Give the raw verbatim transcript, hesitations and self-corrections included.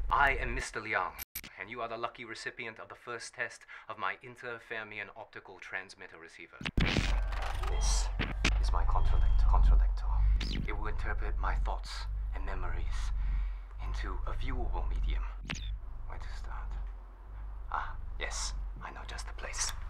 I am Mister Liang, and you are the lucky recipient of the first test of my interfermion optical transmitter receiver. This is my contralector. contralector. It will interpret my thoughts and memories into a viewable medium. Where to start? Ah, yes, I know just the place.